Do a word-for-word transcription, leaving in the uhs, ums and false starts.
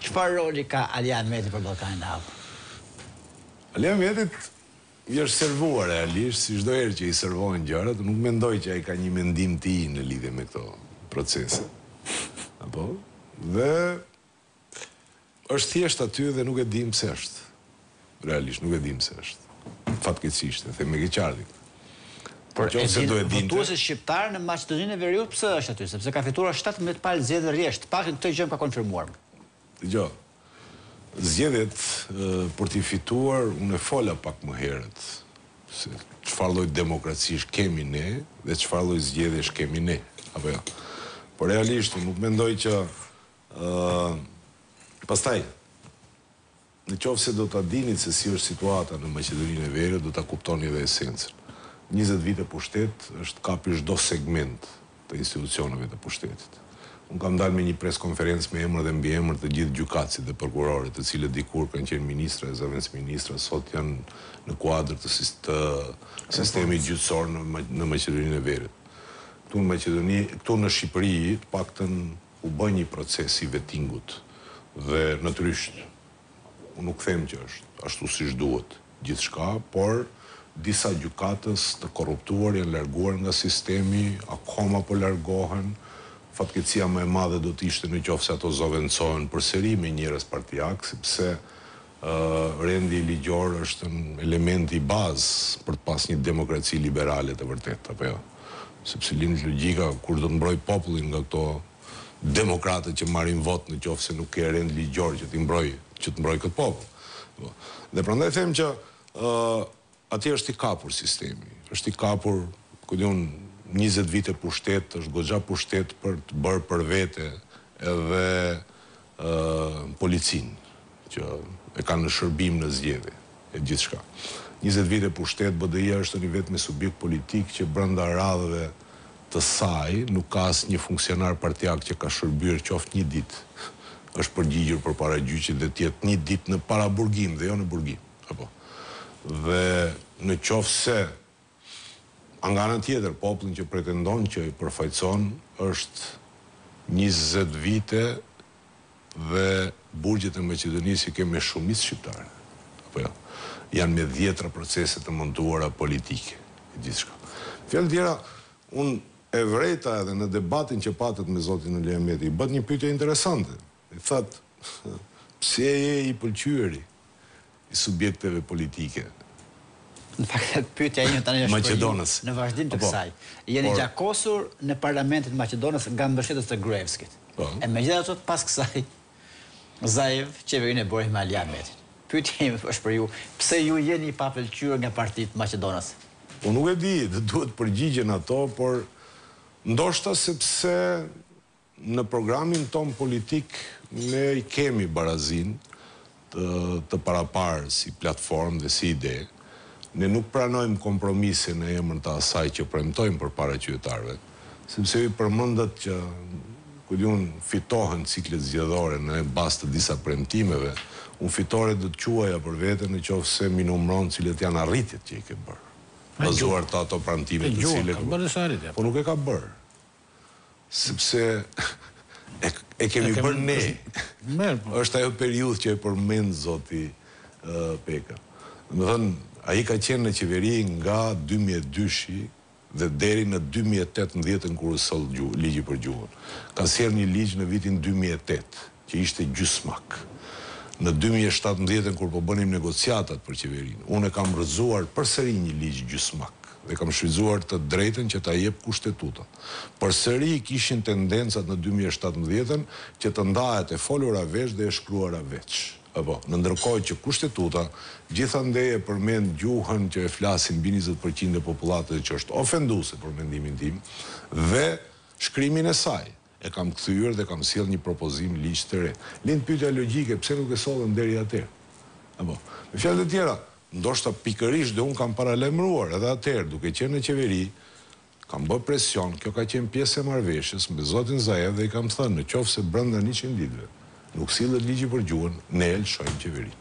Çfarë roli ka Ali Ahmeti për Ballkanin e Hapur? Ali Ahmetit i është servuar realisht, si çdo herë që i servojnë gjërat, nuk mendoj që ai ka një mendim të i në lidhje me këto procese. Apo? Dhe është thjesht aty dhe nuk e dim pse është. Realisht nuk e dim pse është. Fatkeqësisht, e them me keqardhje. Por e din votuesi shqiptar në Maqedoninë e Veriut pse është aty? Sepse ka fituar shtatëmbëdhjetë palë zgjedhje rresht. Pak këtë gjë ka konfirmuar. Dgjoj. Zgjedhjet për t'i fituar, unë e fola pak më herët se çfarë lloj demokracish kemi ne dhe çfarë lloj zgjedhjesh kemi ne, apo jo. Por realisht nuk mendoj që ë pastaj në qoftë se do ta dini se si është situata në Maqedoninë e Veriut, do ta kuptoni edhe esencën. njëzet vite pushtet është kapi çdo segment të institucioneve të pushtetit. Unë kam dalë me një preskonferencë me emër dhe mbi emër të gjithë gjykatësit dhe prokurorët, të cilët dikur kanë qenë ministra e zëvendës ministra, sot janë në kuadër të sistemit gjyqësor në Maqedoninë e Veriut. Këtu në Maqedoni, këtu në Shqipëri, të paktën u bë një proces i vettingut dhe natyrisht unë nuk them që është ashtu siç duhet gjithçka, por disa gjykatës të korruptuar janë larguar nga sistemi, akoma po largohen. Fatkeqësia më e madhe do të ishte në qoftë se ato zovendësohen përsëri me njerëz partijak, sepse uh, rendi ligjor është një element i bazë për të pas një demokraci liberale të vërtetë, apo jo? Sepse lind logjika kur do të mbroj popullin nga këto demokratët që marrin vot në qoftë se nuk ke rend ligjor që të mbroj, që të mbroj këtë popull. Dhe prandaj them që uh, atje është i kapur sistemi, është i kapur, ku diun, njëzet vite pushtet, është goxha pushtet për të bërë për vete edhe uh, policin, që e kanë në shërbim në zgjedhje, e gjithë shka. njëzet vite pushtet, B D I-a është një vetë me subjekt politik që brenda radhëve të saj nuk ka asnjë funksionar partijak që ka shërbyer qoftë një ditë, është përgjigjur për para gjyqit dhe tjetë një ditë në para burgim dhe jo në burgim. Apo. Dhe në qoftë se nga ana tjetër, popullin që pretendon që i përfaqëson është njëzet vite dhe burgjet e Maqedonisë i kemë me shumicë shqiptare. Apo jo? Janë me dhjetra procese të montuara politike. Gjithçka. Fjalë tjera, unë e vrejta edhe në debatin që patët me zotin Ali Ahmeti, i bët një pyetje interesante. I thatë, pse je i pëlqyeri i subjekteve politike? Në fakt, pyetja ime tani është Maqedonës. Në vazhdim të kësaj. Jeni gjakosur në parlamentin e Maqedonës nga mbështetës të Gruevskit. E megjithatë pas kësaj, Zaev qeverinë e bori me Ali Ahmetin. Pyetja ime është për ju, pse ju jeni i papëlqyer nga Partia e Maqedonës? Unë nuk e di, dhe duhet përgjigjen ato, por ndoshta sepse në programin ton politik ne i kemi barazin të, të paraparë si platformë dhe si ide. Ne nuk pranojmë kompromise në emër të asaj që premtojmë për para qytetarëve, sepse i përmendet që ku diun fitohen ciklet zgjedhore në bazë të disa premtimeve, unë fitore do të quaja për veten në qoftë se mi numëron cilët janë arritjet që i ke bërë. Bazuar të ato premtime të cilët. Po nuk e ka bërë. Sepse e, e kemi bërë ne. Është ajo periudhë që e përmend zoti uh, Peka. Do të thënë, ai ka qenë në qeveri nga dy mijë e dy-shi dhe deri në dy mijë e tetëmbëdhjetë kur u soll ligji për gjuhën. Ka sjellë një ligj në vitin dy mijë e tetë, që ishte gjysmak. Në dy mijë e shtatëmbëdhjetë kur po bënim negociatat për qeverinë, unë e kam rrëzuar përsëri një ligj gjysmak dhe kam shfrytzuar të drejtën që ta jep kushtetuta. Përsëri kishin tendencat në dy mijë e shtatëmbëdhjetën që të ndahet e folura veç dhe e shkruara veç. Apo, në ndërkohë që kushtetuta gjithandej e përmend gjuhën që e flasin mbi njëzet përqind e popullatës që është ofenduese për mendimin tim dhe shkrimin e saj. E kam kthyer dhe kam sjell një propozim ligj të re. Lind pyetja logjike, pse nuk e sollën deri atëherë? Apo, me fjalë të tjera, ndoshta pikërisht dhe un kam paralajmëruar edhe atëherë duke qenë në qeveri, kam bërë presion, kjo ka qenë pjesë e marrëveshjes me zotin Zaev dhe i kam thënë, në qoftë se brenda njëqind ditëve nuk sillet ligji për gjuhën, ne e lëshojmë qeverinë.